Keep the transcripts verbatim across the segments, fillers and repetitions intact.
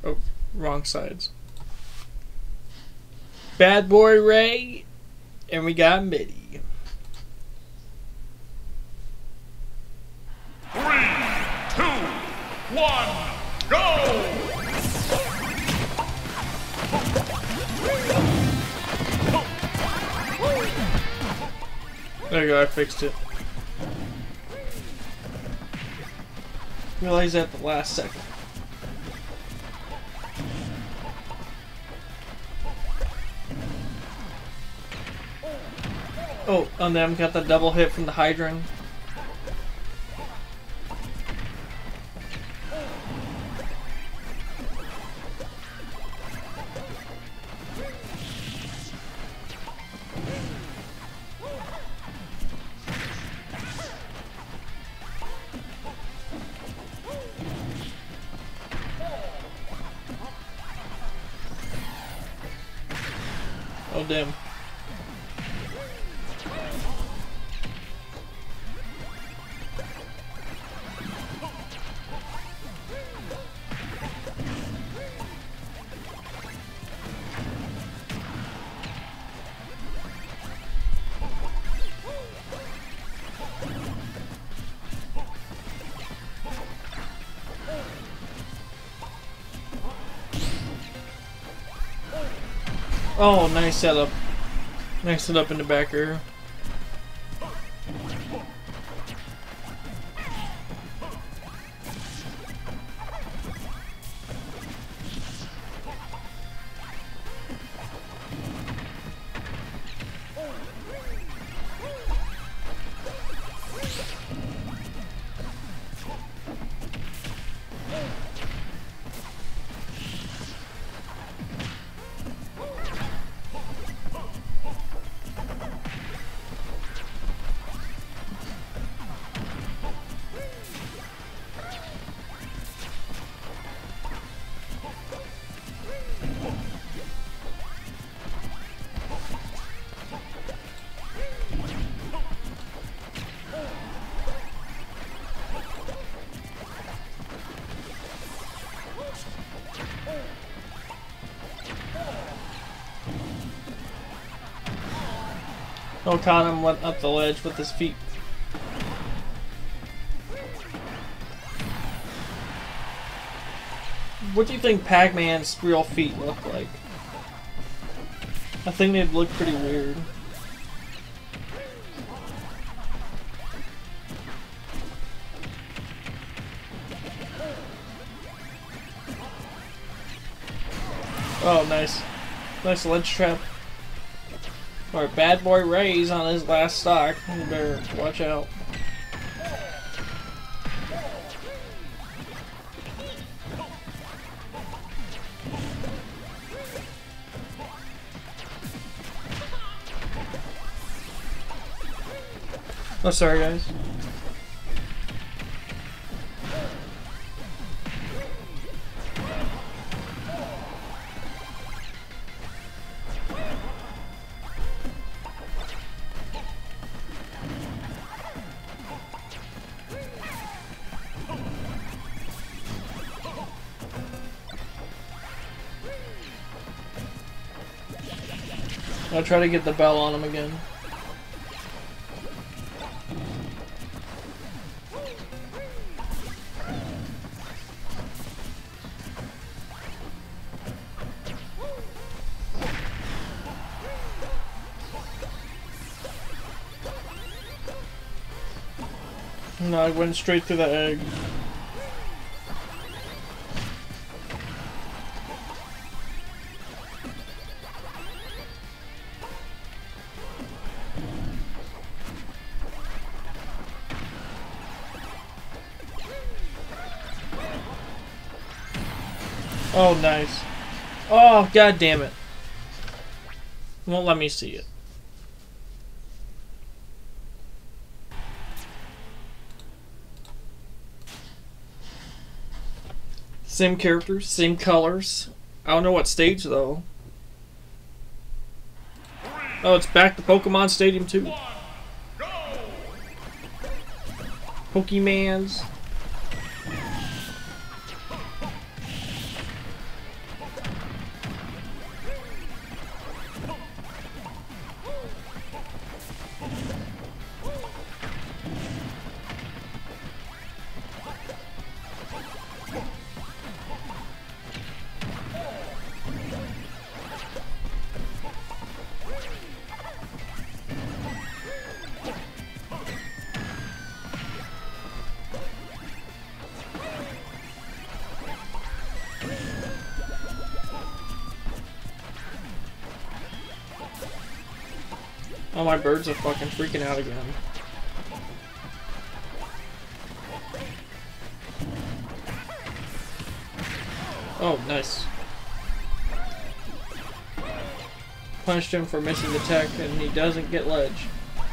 Oh, wrong sides. Bad Boy Ray, and we got Mitty. Three, two, one, go! There you go, I fixed it. Realized at the last second. Oh, and then got the double hit from the hydrant. Oh damn. Oh, nice setup. Nice setup in the back area. O'Connor went up the ledge with his feet. What do you think Pac-Man's real feet look like? I think they'd look pretty weird. Oh, nice. Nice ledge trap. Alright, Bad Boy Ray's on his last stock. You better watch out. Oh, sorry guys. I'll try to get the bell on him again. No, I went straight through the egg. Oh, nice. Oh, god damn it. Won't let me see it. Same characters, same colors. I don't know what stage though. Oh, it's back to Pokemon Stadium two. Pokemans. Oh, my birds are fucking freaking out again. Oh, nice. Punished him for missing the tech, and he doesn't get ledge.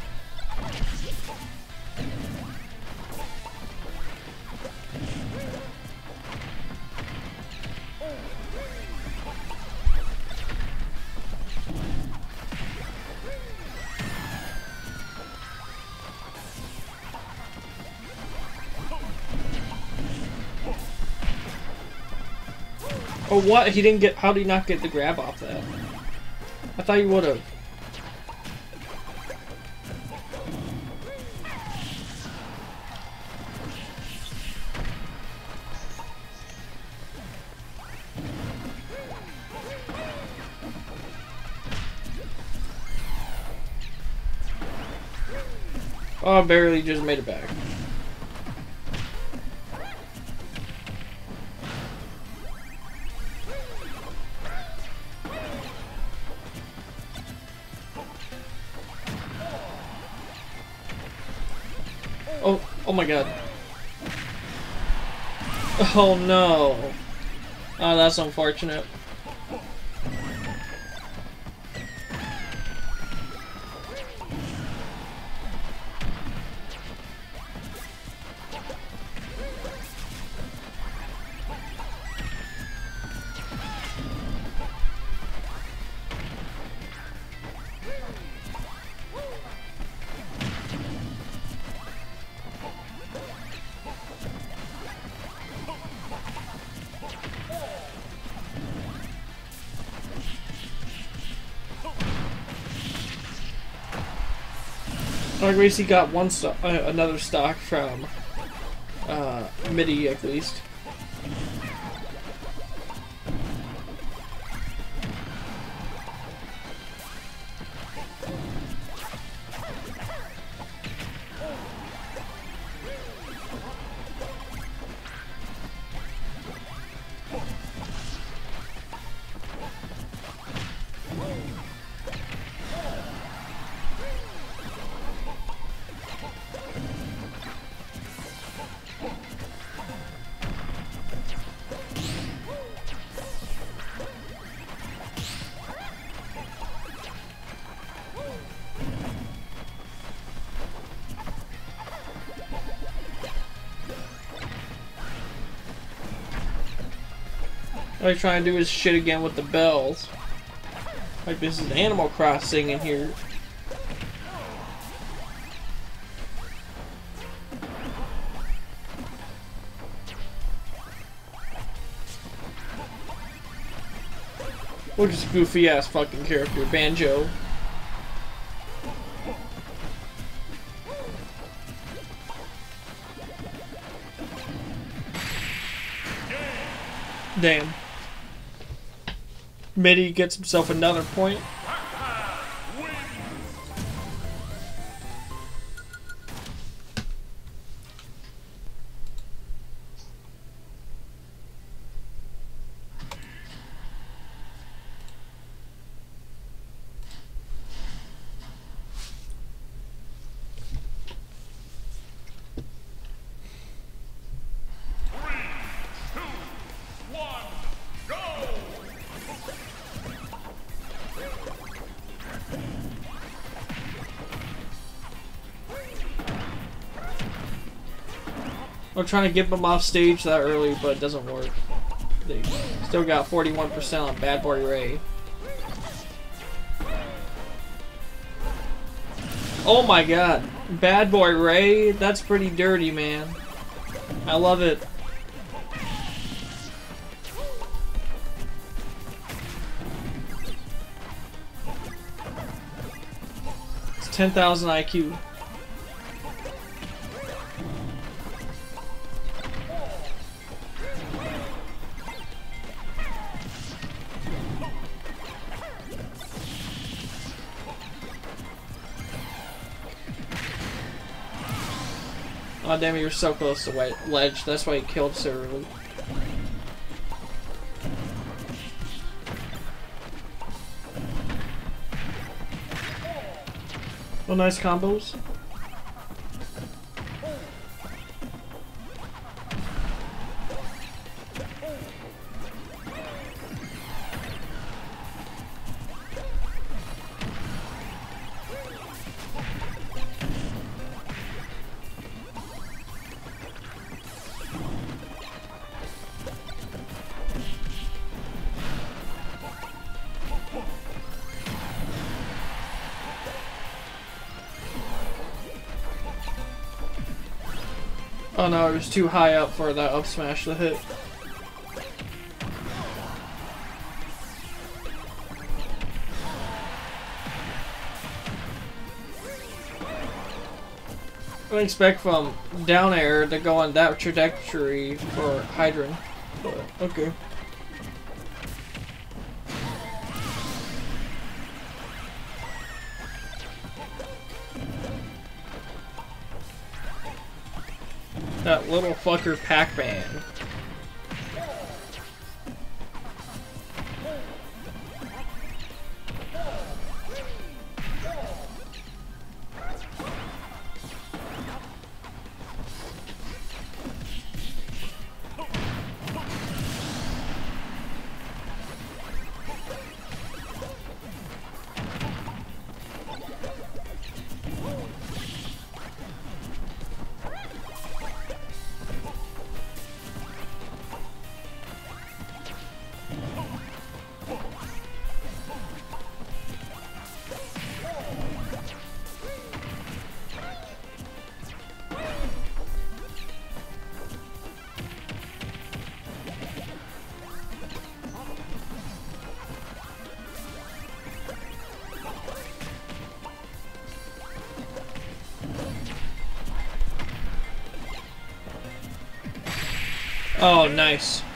Oh, what? He didn't get. How did he not get the grab off that? I thought he would have. Oh, I barely just made it back. Oh, oh my god. Oh no. Oh, that's unfortunate. At least he got one stock, uh, another stock from uh, MIDI at least. I try and do his shit again with the bells. Like this is Animal Crossing in here. Or just goofy ass fucking character, Banjo. Damn. MIDI gets himself another point. I'm trying to get them off stage that early, but it doesn't work. They still got forty-one percent on Bad Boy Ray. Oh my god. Bad Boy Ray? That's pretty dirty, man. I love it. It's ten thousand I Q. Oh damn it, you're so close to ledge. That's why he killed so early. Oh, nice combos. Oh no, it was too high up for that up smash to hit. I didn't expect from down air to go on that trajectory for Hydran, but okay. That little fucker Pac-Man. Oh, nice.